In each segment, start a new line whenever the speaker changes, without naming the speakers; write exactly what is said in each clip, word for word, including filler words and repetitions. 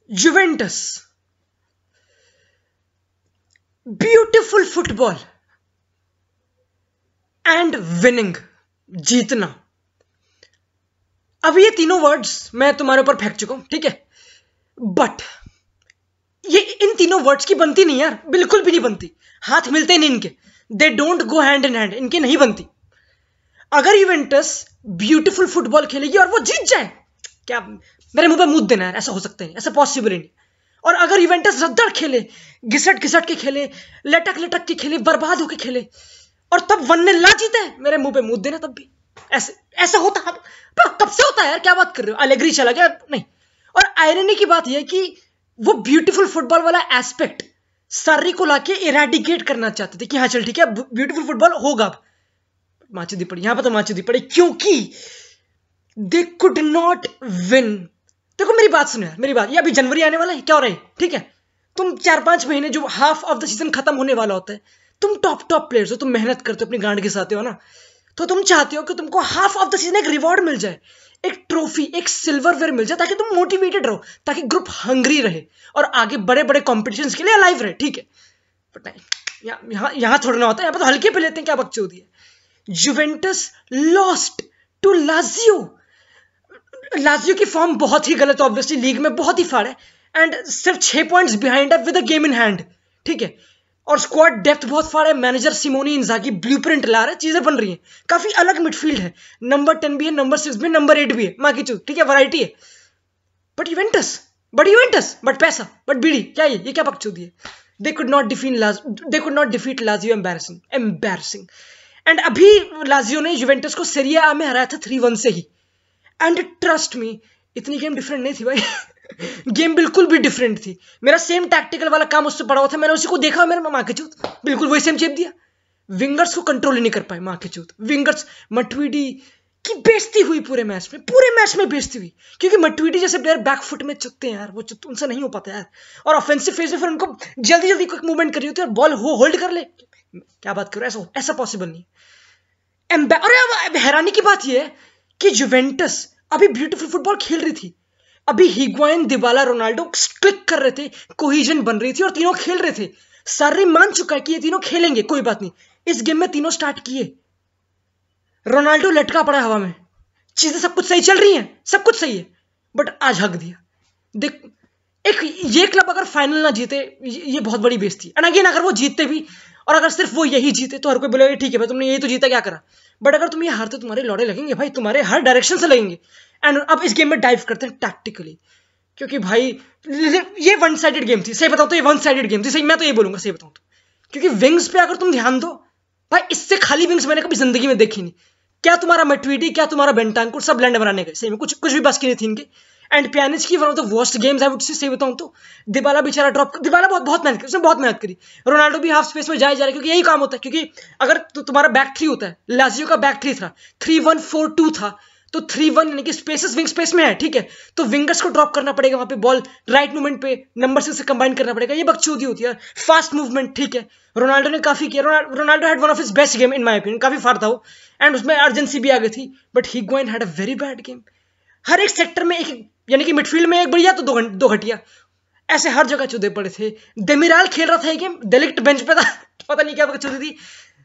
Juventus, beautiful football and winning, जीतना। अब ये तीनों वर्ड्स मैं तुम्हारे ऊपर फेंक चुका हूं, ठीक है, बट ये इन तीनों वर्ड्स की बनती नहीं यार, बिल्कुल भी नहीं बनती, हाथ मिलते नहीं इनके, they don't go hand in hand, इनके नहीं बनती। अगर यूवेंटस ब्यूटीफुल फुटबॉल खेलेगी और वो जीत जाए, क्या मेरे मुंह पे मुंह देना है, ऐसा हो सकता है, ऐसा पॉसिबल ही नहीं। और अगर यूवेंटस रद्दड़ खेले, घिसट घिसट के खेले, लटक लटक के खेले, बर्बाद होके खेले और तब वन ने ला जीते, मेरे मुंह पे मुंह देना तब भी। ऐसे ऐसा होता है, कब से होता है यार, क्या बात कर रहे हो, अलेग्री चला गया नहीं। और आयरनी की बात यह कि वो ब्यूटीफुल फुटबॉल वाला एस्पेक्ट सारी को लाके इरेडिकेट करना चाहते थे कि हाँ चल ठीक है ब्यूटीफुल फुटबॉल होगा, माची दी पड़ी यहां पर, तो माची दी पड़ी क्योंकि दे कुड नॉट विन। देखो मेरी बात सुनो यार, मेरी बात, ये अभी जनवरी आने वाला है, क्या हो रहा है, ठीक है, तुम चार पांच महीने जो हाफ ऑफ द सीजन खत्म होने वाला होता है, तुम टॉप टॉप प्लेयर्स हो, तुम मेहनत करते हो, अपनी गांड घिसाते हो ना, तो तुम चाहते हो कि तुमको हाफ ऑफ द सीजन एक रिवॉर्ड मिल जाए, एक ट्रॉफी, एक सिल्वरवेयर मिल जाए, ताकि तुम मोटिवेटेड रहो, ताकि ग्रुप हंग्री रहे और आगे बड़े बड़े कॉम्पिटिशन्स के लिए अलाइव रहे, ठीक है। बट नहीं, यहाँ यहाँ थोड़ा ना होता है, यहाँ पर तो हल्के पे लेते हैं, क्या बकचोदी है। Juventus lost to Lazio. Lazio की फॉर्म बहुत ही गलत, ऑब्वियसली लीग में बहुत ही फाड़ है, एंड सिर्फ छह पॉइंट्स बिहाइंड है with a game in hand, ठीक है, और स्क्वाड डेप्थ बहुत फाड़ है, मैनेजर सिमोनी इंजागी ब्लूप्रिंट ला रहे, चीजें बन रही हैं, काफी अलग मिडफील्ड है, नंबर टेन भी है, नंबर सिक्स भी है, नंबर एट भी है, माँ की चूत, ठीक है, वैरायटी है। But Juventus but Juventus but पैसा, बट बीड़ी, क्या ये ये क्या बकचोदी है। They could not defeat they could not defeat Lazio, embarrassing embarrassing. And अभी लाजियो ने यूवेंटस को सीरिया आ में हराया था थ्री वन से ही, एंड ट्रस्ट मी इतनी गेम डिफरेंट नहीं थी भाई गेम बिल्कुल भी डिफरेंट थी। मेरा सेम टैक्टिकल वाला काम उससे पड़ा हुआ था, मैंने उसी को देखा, मेरे माँ के चूत बिल्कुल वही सेम चेप दिया। विंगर्स को कंट्रोल ही नहीं कर पाए, माँ के चूत। विंगर्स, मटवीडी की बेइज्जती हुई पूरे मैच में, पूरे मैच में बेइज्जती हुई, क्योंकि मटवीडी जैसे प्लेयर बैक फुट में चुकते हैं यार, वो चुत उनसे नहीं हो पाता यार, और ऑफेंसिव फेज में फिर उनको जल्दी जल्दी क्विक मूवमेंट करनी होती है और बॉल हो होल्ड कर ले, क्या बात करो, ऐसा ऐसा पॉसिबल नहीं। अरे हैरानी की बात यह है कि जुवेंटस अभी ब्यूटीफुल फुटबॉल खेल रही थी, अभी हिग्वाइन, दिबाला, रोनाल्डो क्लिक कर रहे थे, कोहिजन बन रही थी और तीनों खेल रहे थे। सारे मान चुका है कि ये तीनों खेलेंगे, कोई बात नहीं। इस गेम में तीनों स्टार्ट किए, रोनाल्डो लटका पड़ा हवा में, चीजें सब कुछ सही चल रही हैं, सब कुछ सही है, बट आज हक दिया। देख, एक ये क्लब अगर फाइनल ना जीते, ये बहुत बड़ी बेइज्जती। एंड अगेन अगर वो जीतते भी, और अगर सिर्फ वो यही जीते, तो हर कोई बोलेगा ठीक है भाई तुमने यही तो जीता, क्या करा। बट अगर तुम ये हारते, तुम्हारे लौड़े लगेंगे भाई, तुम्हारे हर डायरेक्शन से लगेंगे। एंड अब इस गेम में डाइव करते हैं टैक्टिकली, क्योंकि भाई ये वन साइडेड गेम थी, सही बताऊं तो ये वन साइडेड गेम थी, सही, मैं तो ये बोलूंगा सही बताऊं तो, क्योंकि विंग्स पे अगर तुम ध्यान दो भाई, इससे खाली विंग्स मैंने कभी जिंदगी में देखी नहीं। क्या तुम्हारा मटवीडी, क्या तुम्हारा बेंटांकुर, सब लैंड बनाने गए, सही में कुछ कुछ भी बस की नहीं थी इनके। एंड पियानिच की one of the worst games I would say, सही बताऊं तो। दिबाला बेचारा ड्रॉप, दिबाला बहुत बहुत मेहनत करी, उसने बहुत मेहनत करी। रोनाल्डो भी हाफ स्पेस में जाए जा रहा है, क्योंकि यही काम होता है, क्योंकि अगर तो तुम्हारा बैक थ्री होता है, लाजियो का बैक थ्री था, थ्री वन फोर टू था, तो थ्री वन यानी कि स्पेसेस विंग स्पेस में है, ठीक है, तो विंगर्स को ड्रॉप करना पड़ेगा वहां पे, बॉल राइट मूवमेंट पे नंबर से कंबाइन करना पड़ेगा, ये बकचोदी होती है, फास्ट मूवमेंट, ठीक है। रोनाल्डो ने काफी किया, Ronaldo had one of his best game in my opinion, काफी फार था वो, एंड उसमें अर्जेंसी भी आ गई थी, but Higuain had a very bad game. हर एक सेक्टर में एक, यानी कि मिडफील्ड में एक बढ़िया तो दो दो घटिया, ऐसे हर जगह चुदे पड़े थे। डेमिराल खेल रहा था ये गेम, डेलिक्ट बेंच पे था पता नहीं क्या बकचोदी थी,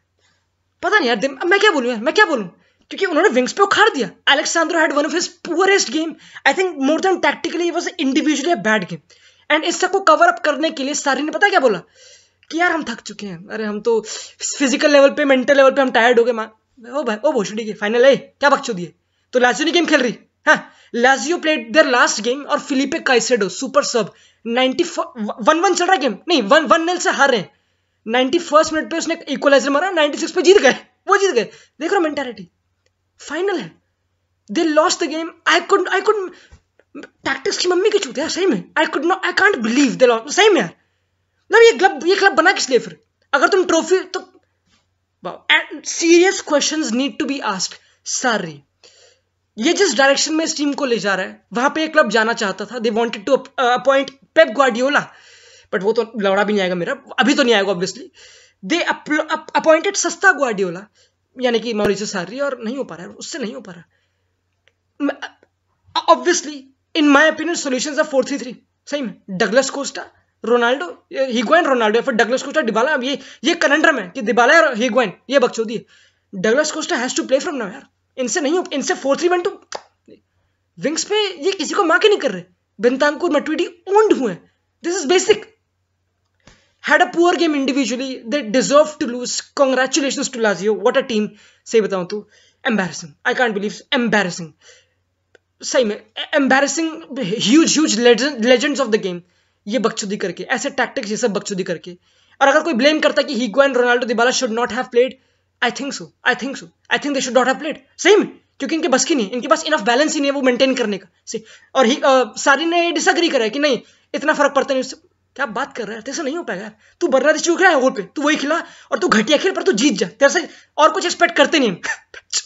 पता नहीं यार, मैं क्या बोलूं यार, मैं क्या बोलूं, क्योंकि उन्होंने विंग्स पे उखाड़ दिया। Alex Sandro had one of his poorest game, I think more than tactically it was individually a bad game. And इस सबको कवर अप करने के लिए सारी ने पता क्या बोला कि यार हम थक चुके हैं, अरे हम तो फिजिकल लेवल पे, मेंटल लेवल पे हम टायर्ड हो गए। मां ओ भाई, ओ भोसड़ी के फाइनल है, क्या बकचोदी है, तो लाजियो ने गेम खेल रही, हाँ, Lazio played their last game और Felipe Caicedo super sub ninety one one चल रहा है गेम, नहीं वन वन नेल से हार रहे हैं, नाइनटी फर्स्ट मिनट पे उसने इक्वलाइजर मारा, नाइनटी सिक्स पे जीत गए, वो जीत गए, देख रहे हो मेंटालिटी। फाइनल है, they lost the game, I could I could tactics की मम्मी की चूत है सही में, I could not, I can't believe they lost, सही में यार, मतलब ये क्लब ये क्लब बना किस लिए फिर, अगर तुम ट्रॉफी तो। Serious questions need to be asked. सारी ये जिस डायरेक्शन में इस टीम को ले जा रहा है, वहां पे एक क्लब जाना चाहता था, they wanted to appoint Pep Guardiola, but वो तो लौड़ा भी नहीं आएगा मेरा, अभी तो नहीं आएगा ऑब्वियसली। दे अपॉइंटेड सस्ता ग्वार्डियोला, यानी कि मॉरिसो सार्री, और नहीं हो पा रहा है, उससे नहीं हो पा रहा। Obviously in my opinion solutions are four three three, सही में Douglas Costa Ronaldo, Higuain Ronaldo, या फिर डगलस कोस्टा डिबाला। अब ये ये कनंड्रम है कि डिबाला और हिगुआइन, ये बकचोदी है। Douglas Costa has to play from now यार, इनसे नहीं हो, इनसे four three one two wings पे ये किसी को मार के नहीं कर रहे। बेंतांकुर मटुइडी ओन्ड हुए, this is basic. Had a poor game individually, they deserve to lose. Congratulations to Lazio, what a team। सही बताऊं तो embarrassing, I can't believe, embarrassing, सही में embarrassing, huge huge legend, legends of the game ये बकचोदी करके, ऐसे tactics ये सब बकचोदी करके। और अगर कोई ब्लेम करता कि Higuain Ronaldo Dybala should not have played, I think so I think so I think they should not have played, सही में, क्योंकि इनके बस की नहीं है, इनके पास इनफ बैलेंस ही नहीं है वो मेंटेन करने का। सही। और ही, आ, सारी ने डिसएग्री करा है कि नहीं इतना फर्क पड़ता नहीं उससे। क्या बात कर रहा है, तेरे से नहीं हो पाएगा यार, तू बर्रा चूक रहा है ओवर पे, तू वही खिला और तू घटिया खेल पर तू जीत जा, तेरे से और कुछ एक्सपेक्ट करते नहीं।